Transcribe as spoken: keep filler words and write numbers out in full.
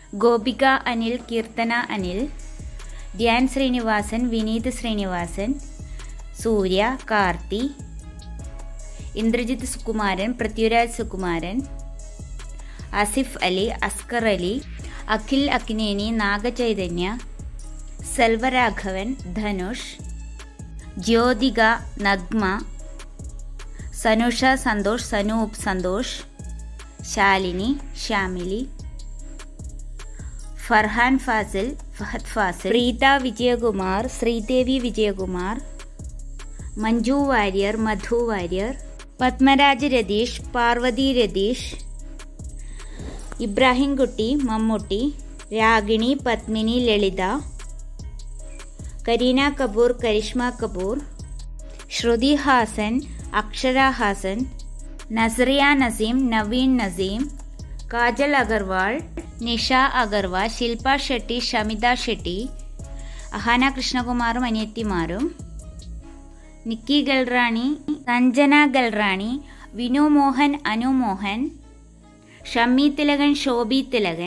Gopika Anil, Keerthana Anil, Dhyan Sreenivasan, Vineeth Sreenivasan, Surya, Karti, Indrajith Sukumaran, Prithviraj Sukumaran, Asif Ali, Askar Ali, Akhil അക്നേനി, Naga Chaitanya, Selvaraghavan, Dhanush, Jyothika, Nagma, Sanusha Santhosh, Sanoop Santhosh, Shalini, Shyamili, Farhan Fazil, Fahad Fazil, Preetha Vijayakumar, Sridevi Vijayakumar, Manju Warrier, Madhu Warrier, Padmaraj Ratheesh, Parvathi Ratheesh, Ibrahim Kutty, Mammootty, Ragini, Padmini, Lalitha, Kareena Kapoor, Karishma Kapoor, Shruti Haasan, Akshara Haasan, Nazriya Naseem, Naveen Naseem, kajal Agarwal, Nisha Agarwal, Shilpa Shetty, Shamitha Shetty, Ahana കൃഷ്ണകുമാറും അനിയത്തിമാരും, Nikki Galrani, Sanjana Galrani, Vinu Mohan, Anu Mohan, Shammi Thilakan, Shobhi Thilakan.